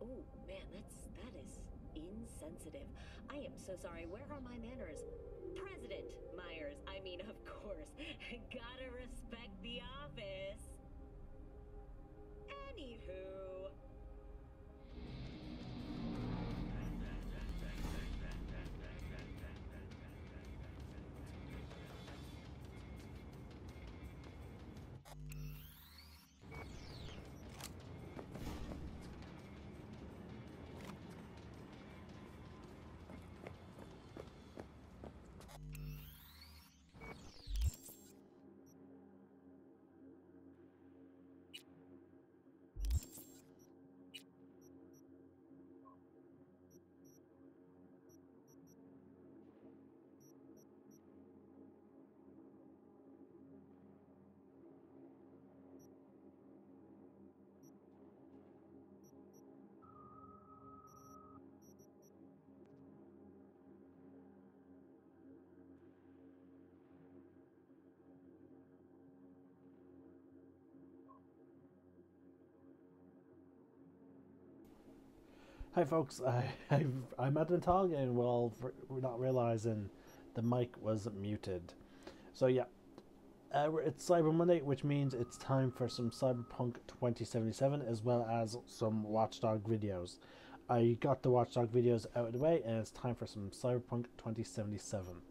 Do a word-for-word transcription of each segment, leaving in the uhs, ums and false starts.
Oh man, that's that is insensitive. I am so sorry. Where are my manners? President Myers, I mean, of course. Gotta respect the office. Anywho. Hi folks, I, I've, I'm at the talking while we're not realizing the mic was muted. So yeah, uh, it's Cyber Monday, which means it's time for some Cyberpunk twenty seventy-seven as well as some Watchdog videos. I got the Watchdog videos out of the way and it's time for some Cyberpunk twenty seventy-seven.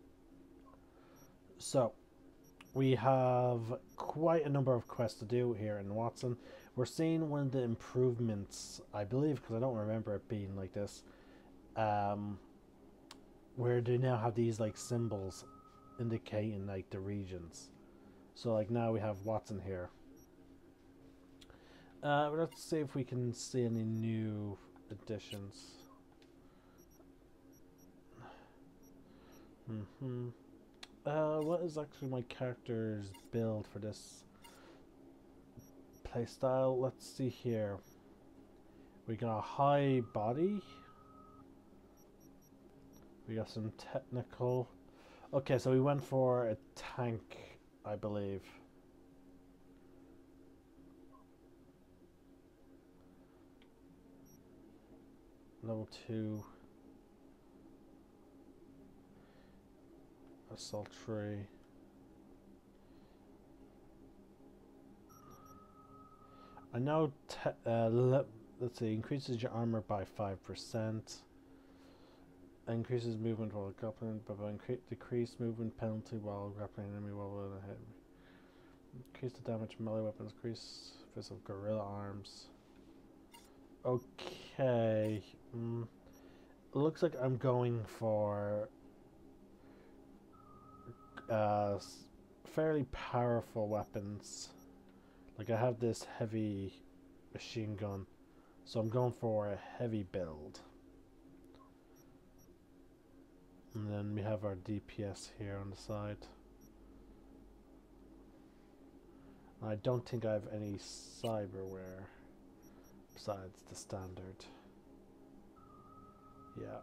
So, we have quite a number of quests to do here in Watson. We're seeing one of the improvements, I believe, because I don't remember it being like this, um, where they now have these like symbols indicating like the regions. So like now we have Watson here. Uh, let's see if we can see any new additions. Mm-hmm. Uh, what is actually my character's build for this playstyle? Let's see here. We got a high body. We got some technical. Okay, so we went for a tank, I believe. Level two. Assaultry. I know, uh, le let's see, increases your armor by five percent. Increases movement while grappling, but increase decrease movement penalty while grappling enemy while ahead. Increase the damage melee weapons, increase fist of gorilla arms. Okay. Mm. It looks like I'm going for uh, fairly powerful weapons. Like I have this heavy machine gun, so I'm going for a heavy build. And then we have our D P S here on the side. I don't think I have any cyberware besides the standard. Yeah.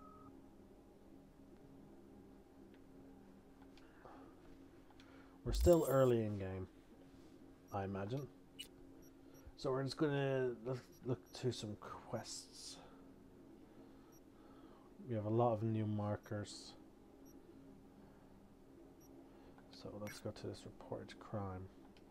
We're still early in game, I imagine. So we're just gonna look, look to some quests. We have a lot of new markers. So let's go to this reported crime.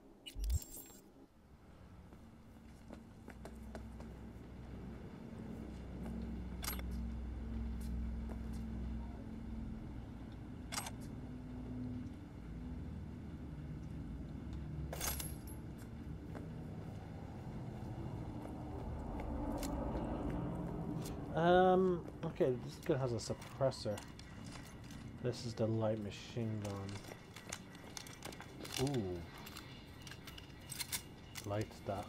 Um, okay, this gun has a suppressor. This is the light machine gun. Ooh. Light that.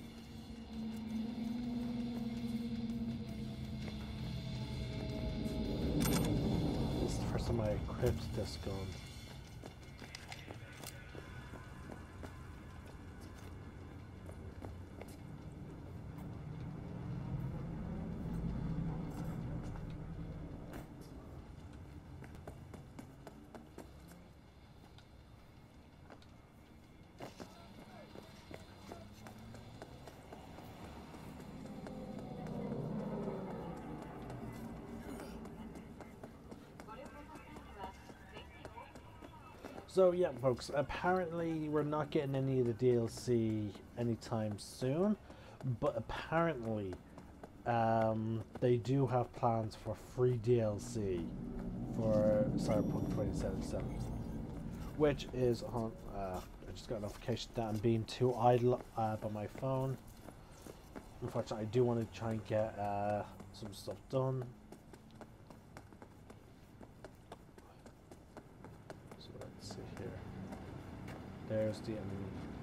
This is the first time I equipped this gun. So yeah, folks, apparently we're not getting any of the D L C anytime soon, but apparently um, they do have plans for free D L C for Cyberpunk twenty seventy-seven, which is on. Uh, I just got a notification that I'm being too idle uh, by my phone. Unfortunately, I do want to try and get uh, some stuff done. So let's see here. There's the enemy.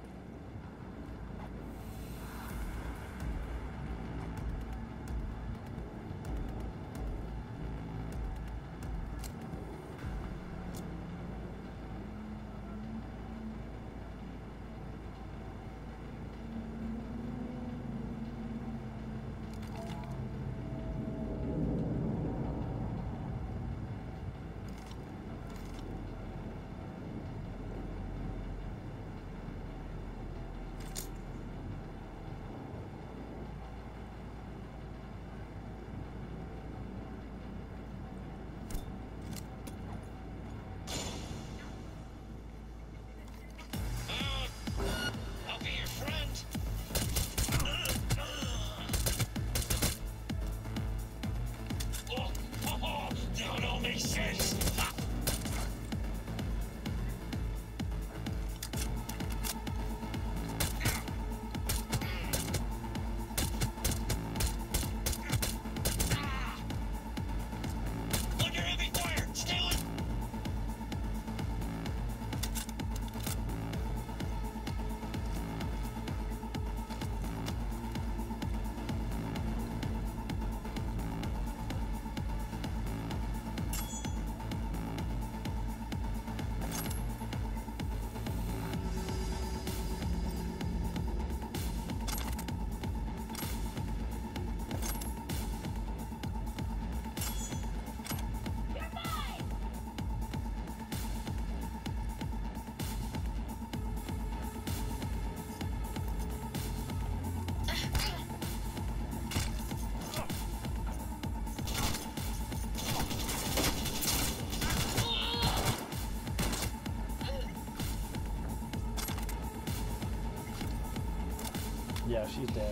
Yeah, she's dead.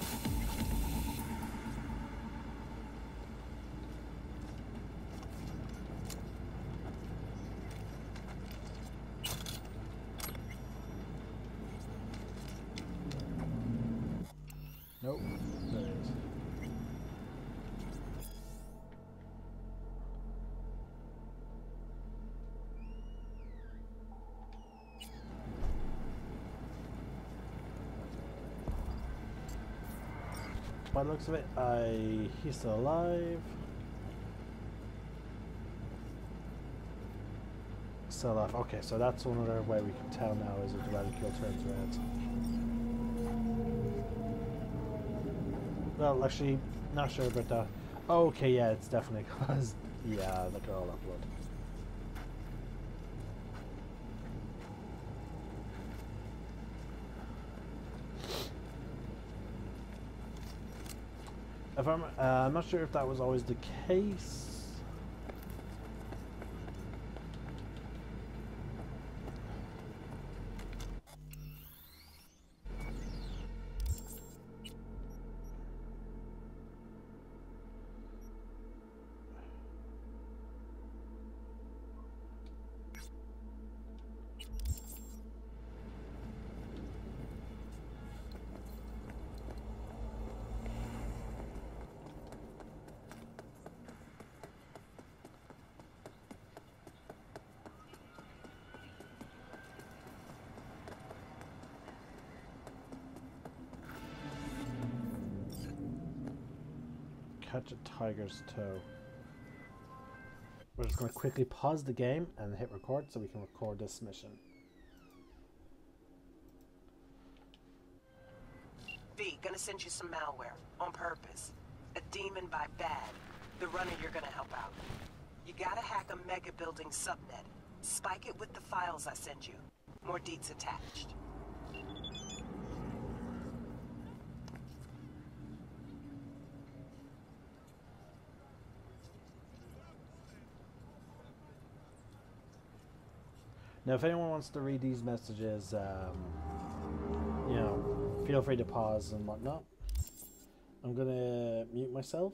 Nope. There it is. By the looks of it, I he's still alive. Still alive. Okay, so that's another way we can tell now is if the reticule turns red. Well, actually, not sure about that. Oh, okay, yeah, it's definitely because yeah, look at all that blood. If I'm, uh, I'm not sure if that was always the case. Catch a tiger's toe. We're just going to quickly pause the game and hit record so we can record this mission. V, gonna send you some malware. On purpose. A demon by bad. The runner you're gonna help out. You gotta hack a mega building subnet. Spike it with the files I send you. More deets attached. Now, if anyone wants to read these messages, um, you know, feel free to pause and whatnot. I'm gonna mute myself.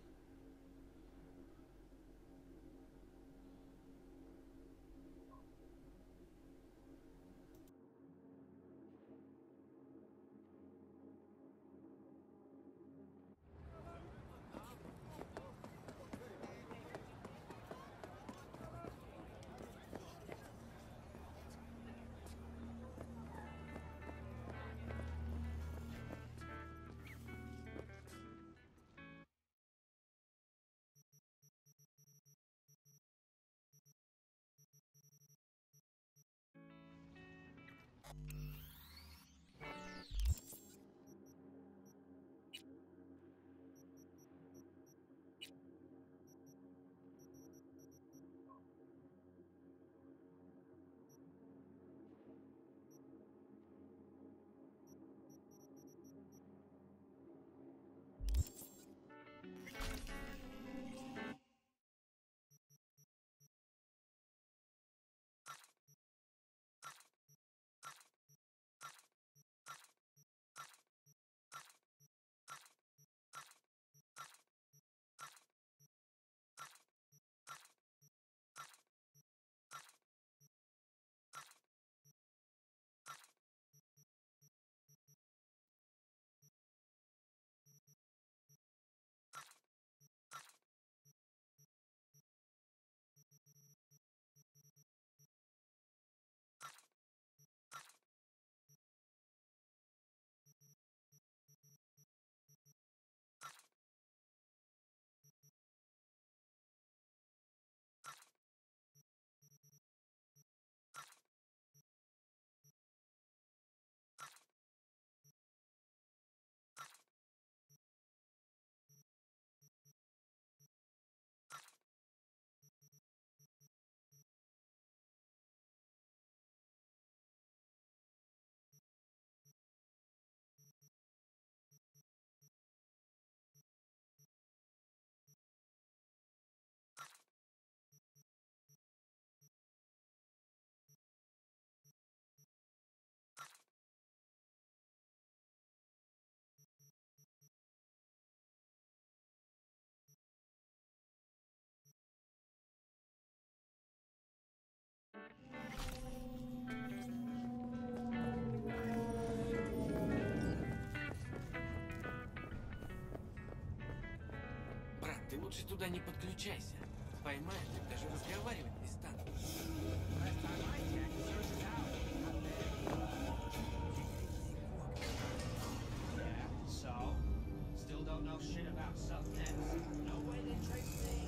Брат, ты лучше туда не подключайся. Поймают, так даже разговаривать не станут. So, still don't know shit about subnets. No way they trace me.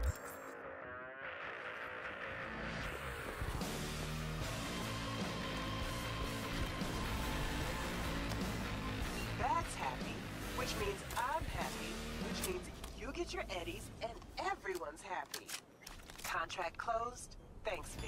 That's happy, which means I'm happy, which means you get your eddies and everyone's happy. Contract closed. Thanks, V.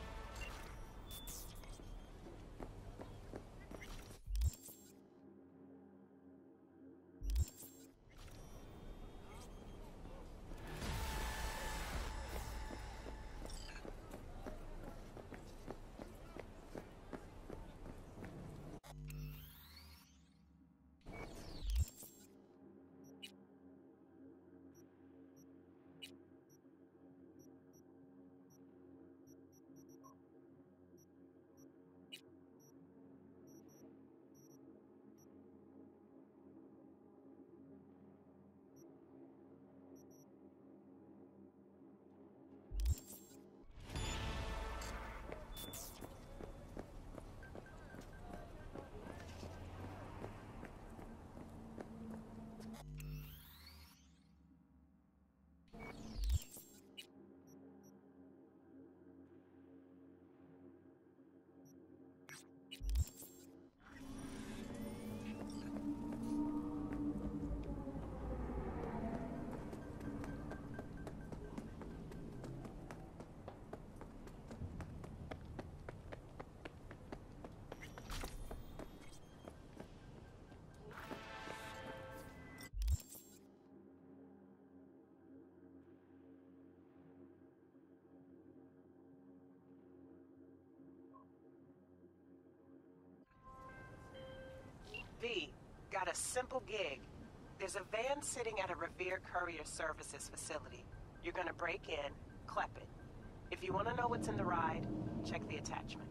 V, got a simple gig. There's a van sitting at a Revere Courier Services facility. You're gonna break in, clep it. If you want to know what's in the ride, check the attachment.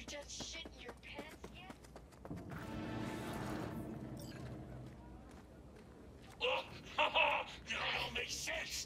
you just shit in your pants yet? Oh, ha ha! Now it all makes sense!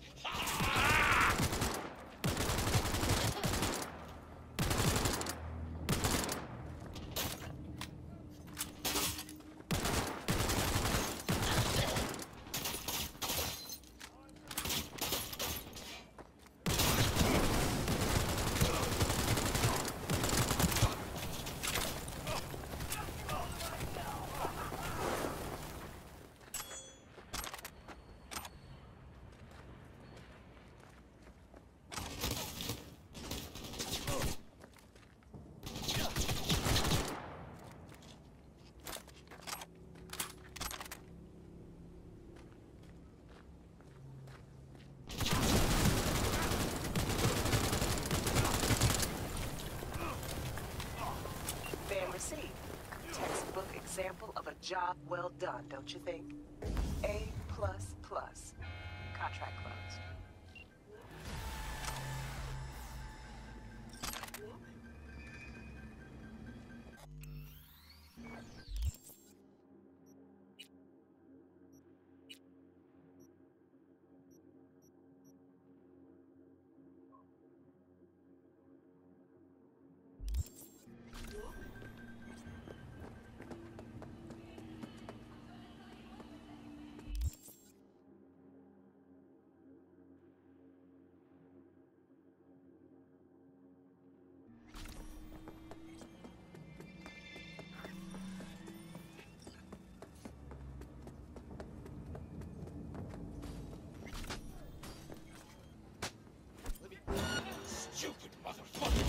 Fan received. Textbook example of a job well done, don't you think? A plus plus. Contract closed. Stupid motherfucker!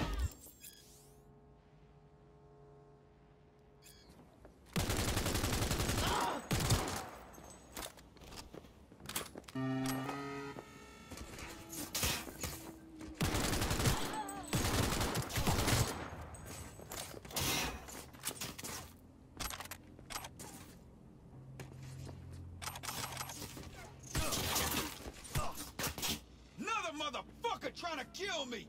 Another motherfucker trying to kill me!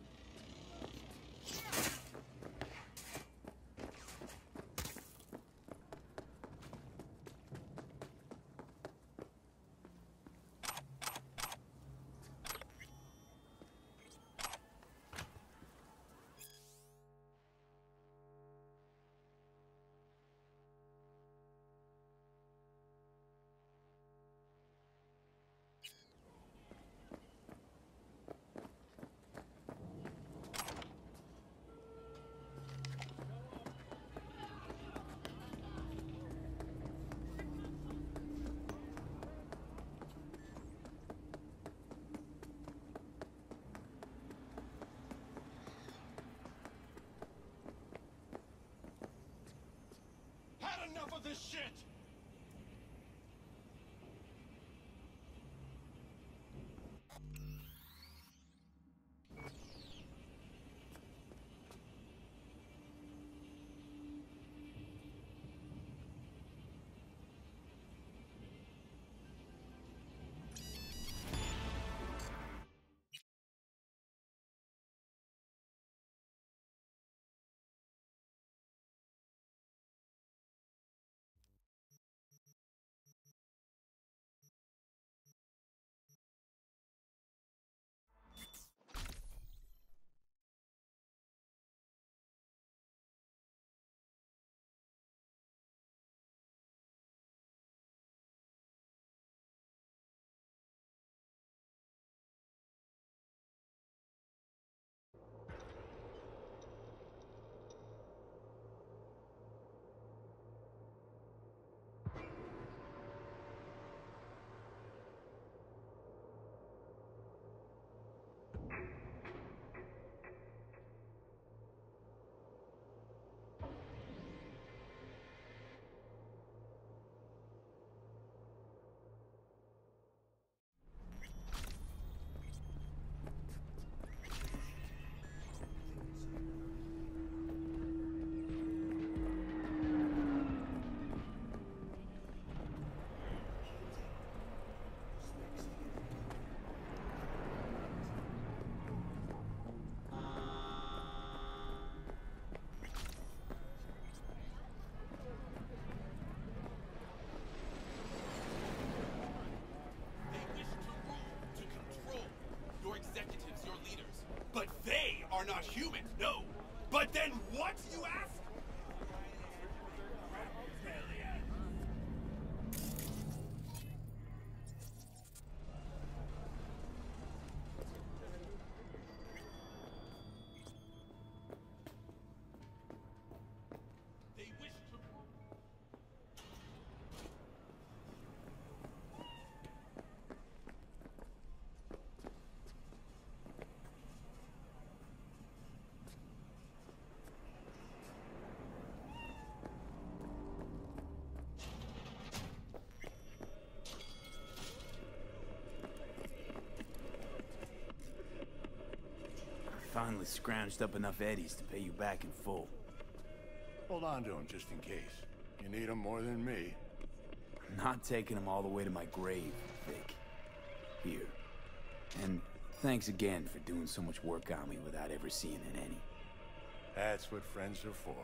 Had enough of this shit! not human, no. But then what, you ask? They wish to... Finally scrounged up enough eddies to pay you back in full. Hold on to him just in case. You need him more than me. Not taking them all the way to my grave, Vic. Here. And thanks again for doing so much work on me without ever seeing an any. That's what friends are for.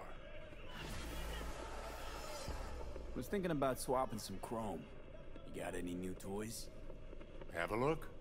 Was thinking about swapping some chrome. You got any new toys? Have a look.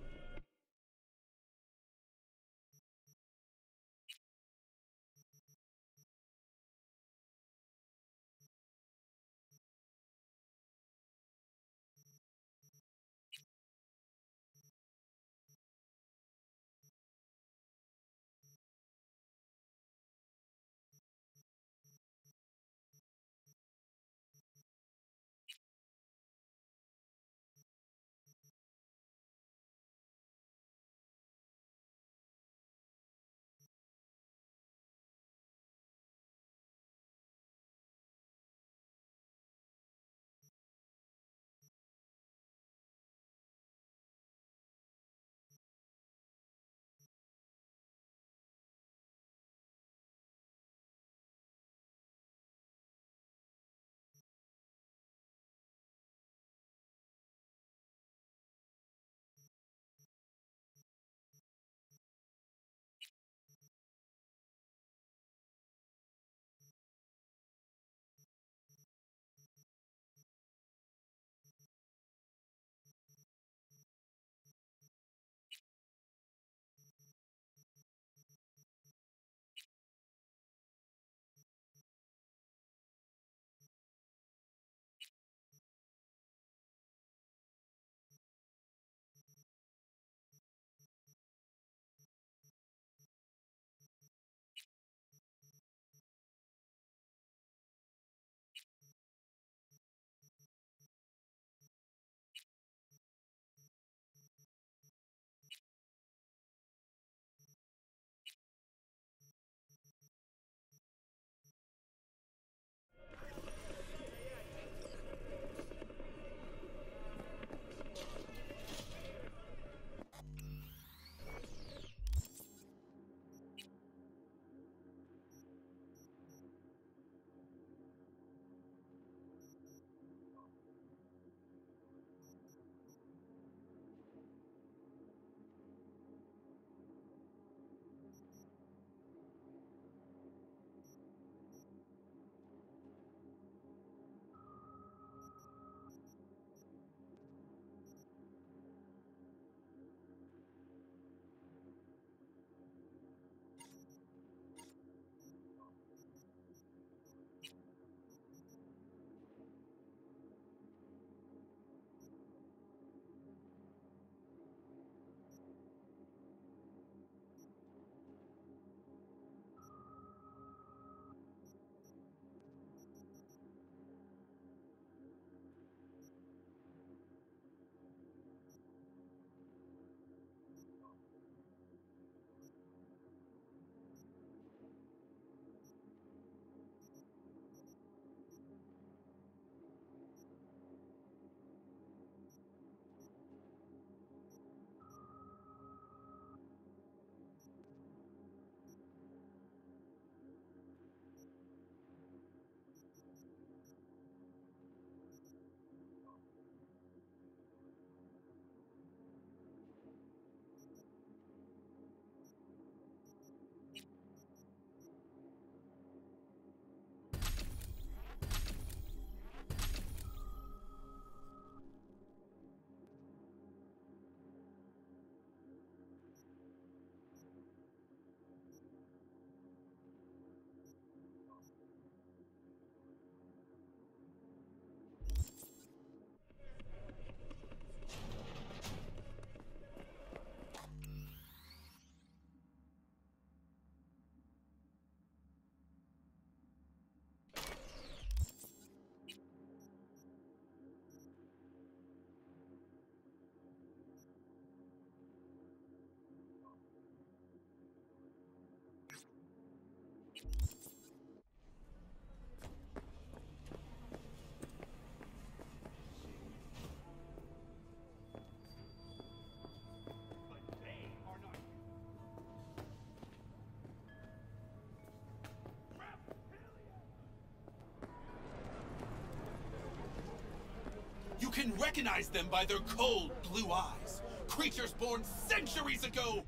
You can recognize them by their cold blue eyes. Creatures born centuries ago.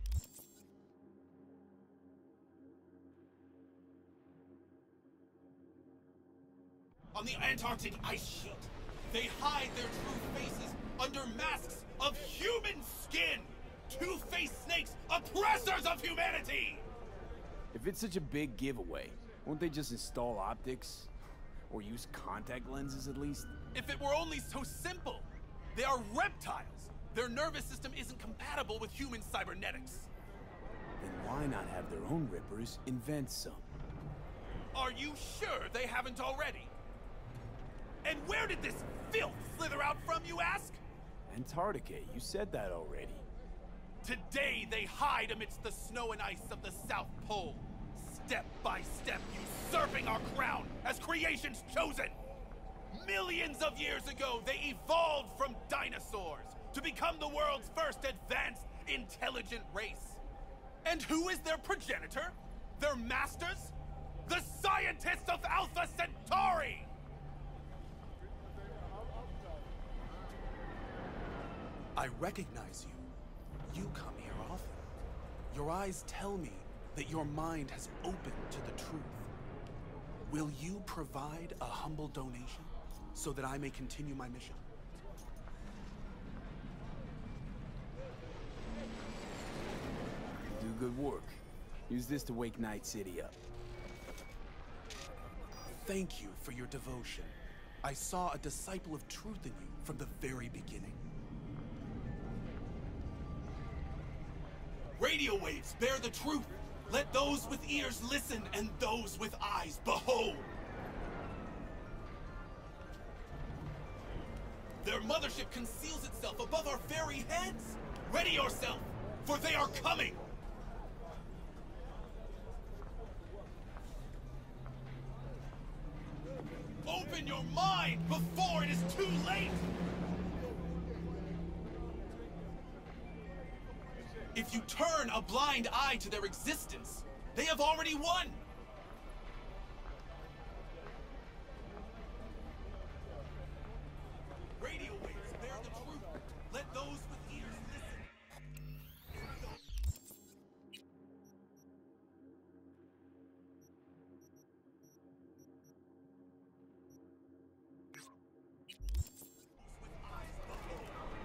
On the Antarctic ice sheet. They hide their true faces under masks of human skin. Two-faced snakes, oppressors of humanity! If it's such a big giveaway, won't they just install optics? Or use contact lenses at least? If it were only so simple! They are reptiles! Their nervous system isn't compatible with human cybernetics. Then why not have their own rippers invent some? Are you sure they haven't already? And where did this filth slither out from, you ask? Antarctica, you said that already. Today they hide amidst the snow and ice of the South Pole, step by step usurping our crown as creation's chosen. Millions of years ago, they evolved from dinosaurs to become the world's first advanced, intelligent race. And who is their progenitor? Their masters? The scientists of Alpha Centauri! I recognize you. You come here often. Your eyes tell me that your mind has opened to the truth. Will you provide a humble donation so that I may continue my mission? Do good work. Use this to wake Night City up. Thank you for your devotion. I saw a disciple of truth in you from the very beginning. Radio waves bear the truth. Let those with ears listen and those with eyes behold. Their mothership conceals itself above our very heads. Ready yourself, for they are coming. Open your mind before it is too late. If you turn a blind eye to their existence, they have already won! Radio waves bear the truth. Let those with ears listen. With eyes behold.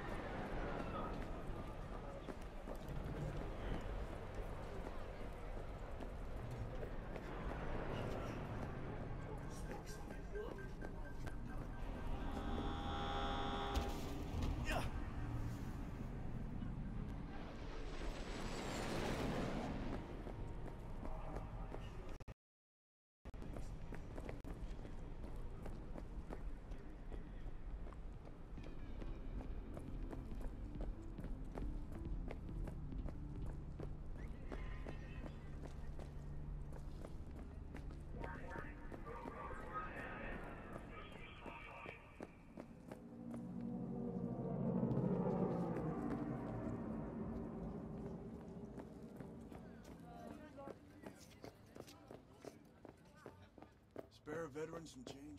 Spare veterans some change?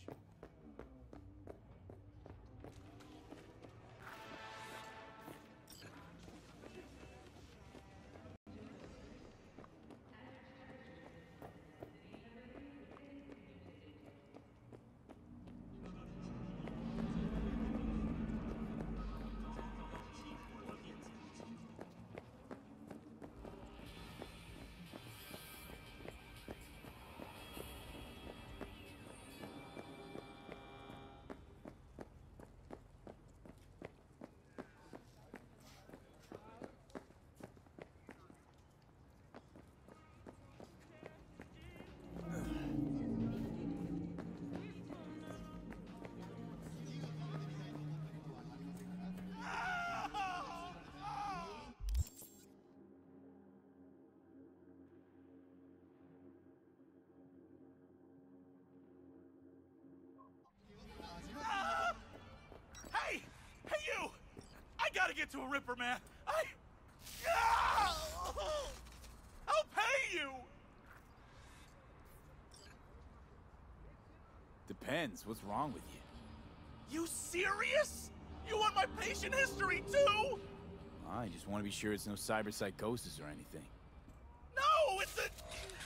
Gotta get to a Ripper, man. I... I'll pay you! Depends. What's wrong with you? You serious? You want my patient history, too? I just want to be sure it's no cyberpsychosis or anything. No, it's a...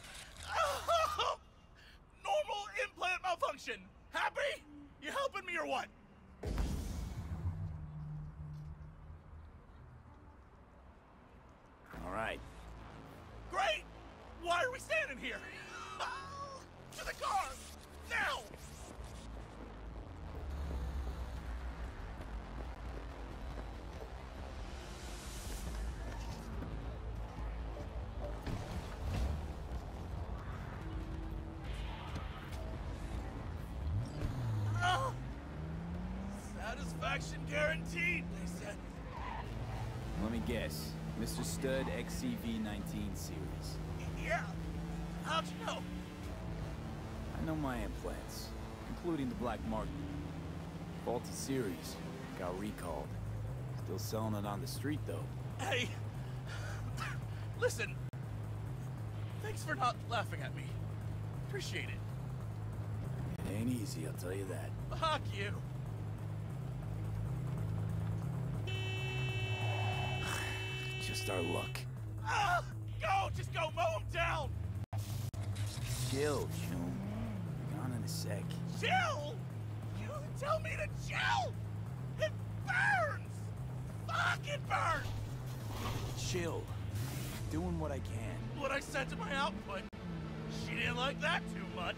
normal implant malfunction. Happy? You helping me or what? All right. Great! Why are we standing here? To the car! Now! Ah! Satisfaction guaranteed, they said. Let me guess. Mister Stud X C V nineteen series. Yeah. How'd you know? I know my implants, including the Black Market. Faulty series. Got recalled. Still selling it on the street, though. Hey! Listen. Thanks for not laughing at me. Appreciate it. It ain't easy, I'll tell you that. Fuck you. Just our luck. Ah! Go! Just go mow him down! Chill, Chum. Be gone in a sec. Chill? You tell me to chill? It burns! Fuck, it burns! Chill. Doing what I can. What I said to my output. She didn't like that too much.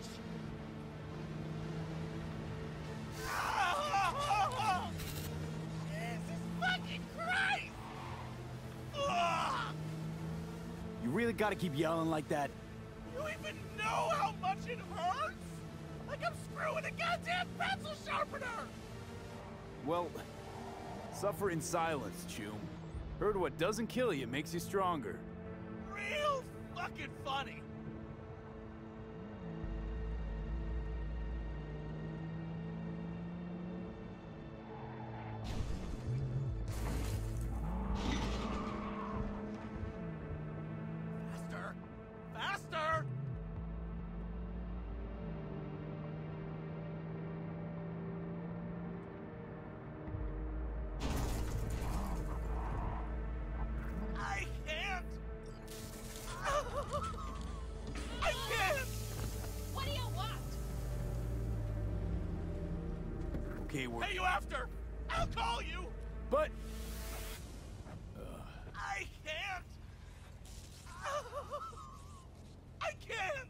Ah! Jesus fucking Christ! Ah! You really gotta keep yelling like that? You even know how much it hurts? Like I'm screwing a goddamn pencil sharpener! Well, suffer in silence, Chum. Heard what doesn't kill you makes you stronger. Real fucking funny. Faster! Faster! I can't! I can't! What do you want? Okay, we're... Hey, you after? I'll call you! But... I can't! I can't!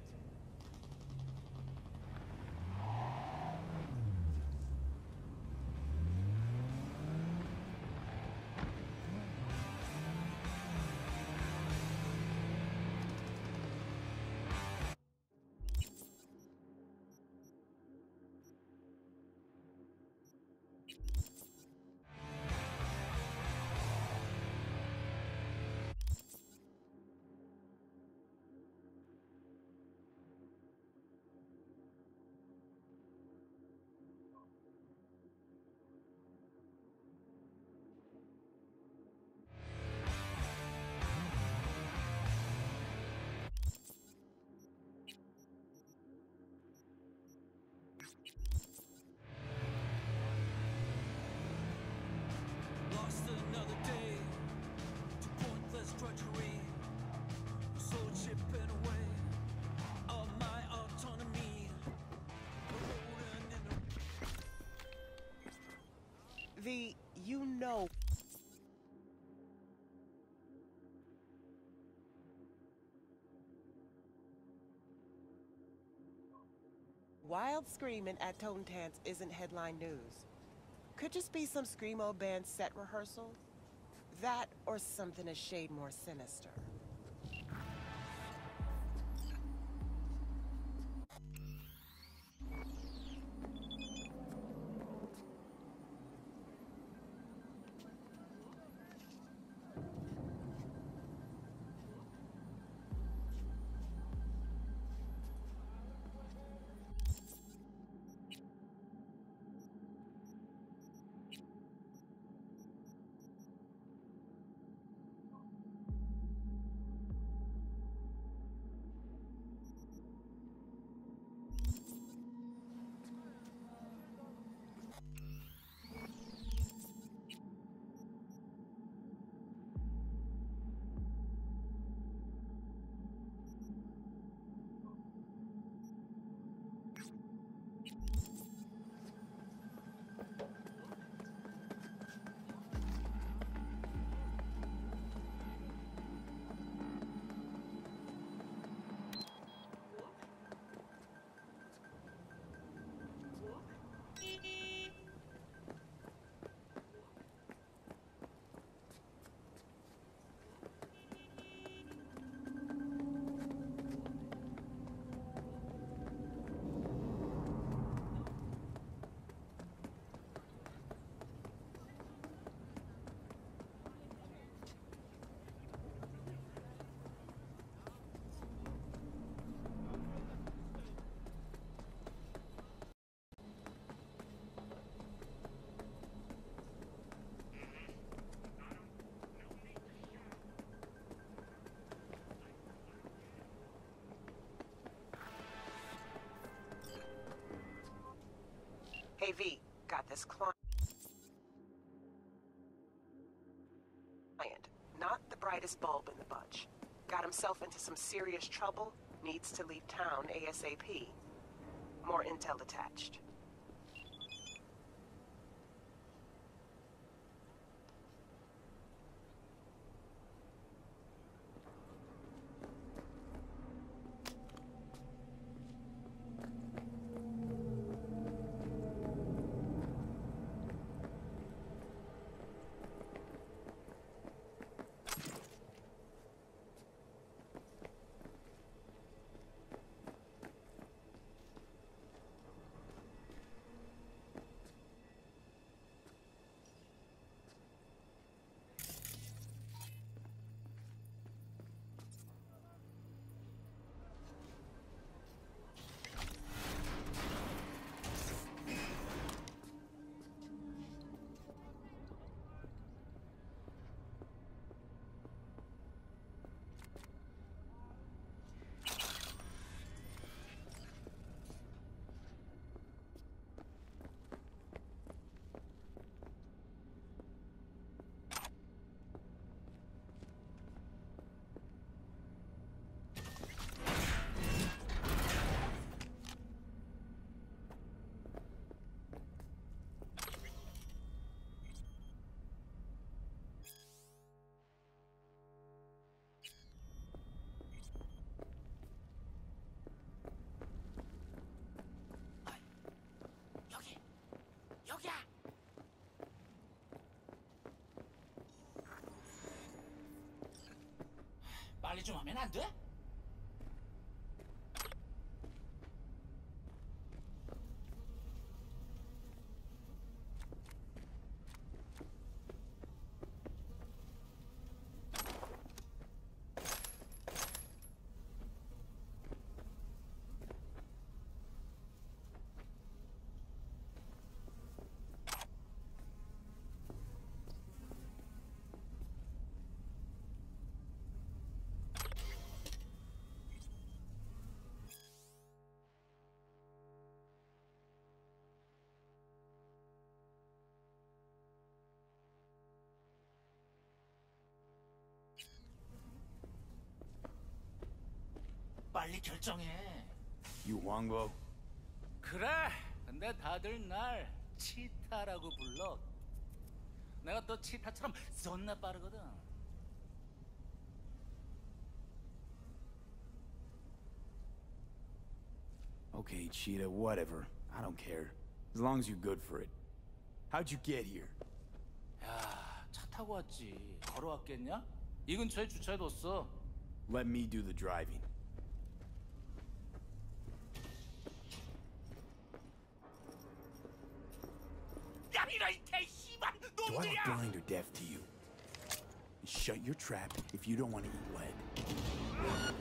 Lost another day to pointless drudgery, so chipping away of my autonomy. The, you know. Wild screaming at Tone Tants isn't headline news. Could just be some screamo band set rehearsal. That or something a shade more sinister. V, got this client. Not the brightest bulb in the bunch. Got himself into some serious trouble, needs to leave town ASAP. More intel attached. 여기야! 빨리 좀 하면 안 돼? 빨리 결정해. 유황보? 그래. 근데 다들 날 치타라고 불러. 내가 또 치타처럼 존나 빠르거든. Okay, Cheetah, whatever. I don't care. As long as you're good for it. How'd you get here? 야, 차 타고 왔지. 걸어왔겠냐? 이 근처에 주차해뒀어. Let me do the driving. Do I look blind or deaf to you? Shut your trap if you don't want to eat lead.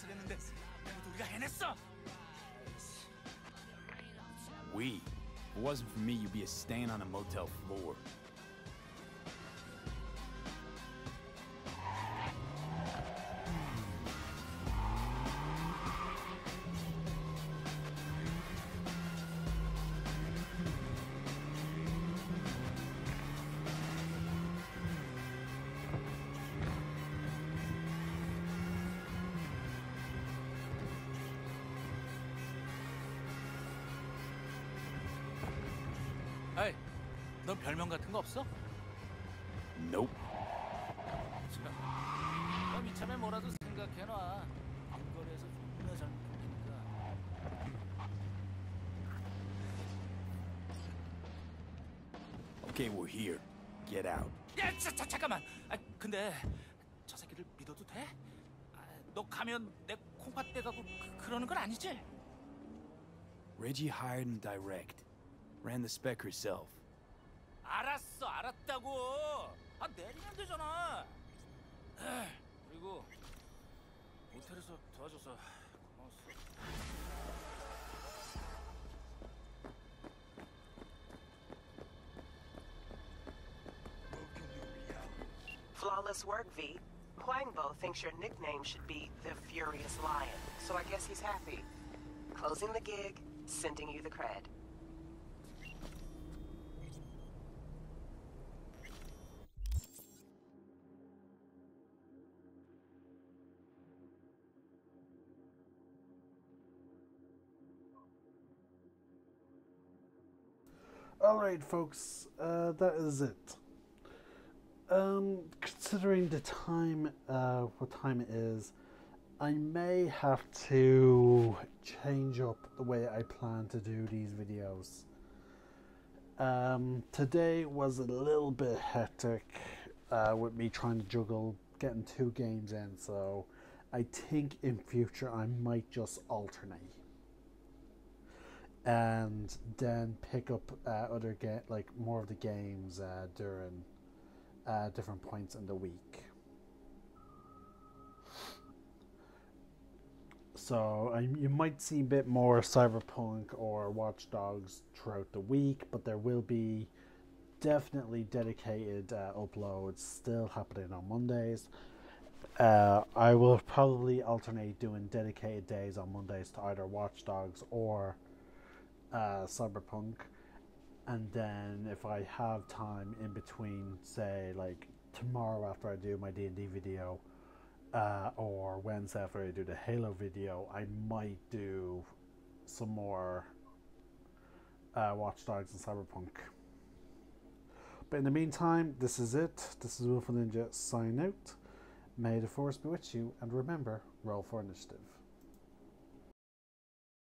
몰라서 그랬는데 그래도 우리가 해냈어. We. If it wasn't for me, you'd be a stain on a motel floor. 에이, 넌 별명 같은 거 없어? Nope. 참, 넌 이참에 뭐라도 생각해놔. 앞거리에서 존나 잘 보니까. Okay, we're here. Get out. 야, 자, 자, 잠깐만. 아, 근데 저 새끼를 믿어도 돼? 아, 너 가면 내 콩팥 떼가고 그, 그러는 건 아니지? Reggie hired him direct. Ran the spec herself. 알았어, 알았다고. 아, 내리면 되잖아. 에이, 그리고 모텔에서 도와줘서 고마웠어. Flawless work, V. Huangbo thinks your nickname should be the Furious Lion, so I guess he's happy. Closing the gig, sending you the cred. Alright folks, uh, that is it. Um, considering the time, uh, what time it is, I may have to change up the way I plan to do these videos. Um, today was a little bit hectic uh, with me trying to juggle getting two games in, so I think in future I might just alternate. And then pick up uh, other ga- like more of the games uh, during uh, different points in the week. So I, you might see a bit more Cyberpunk or Watch Dogs throughout the week, but there will be definitely dedicated uh, uploads still happening on Mondays. Uh, I will probably alternate doing dedicated days on Mondays to either Watch Dogs or Uh, Cyberpunk, and then if I have time in between, say like tomorrow after I do my D and D video, uh, or Wednesday after I do the Halo video, I might do some more uh, Watch Dogs and Cyberpunk. But in the meantime, this is it. This is Wolf Ninja signing out. May the Force be with you, and remember, roll for initiative.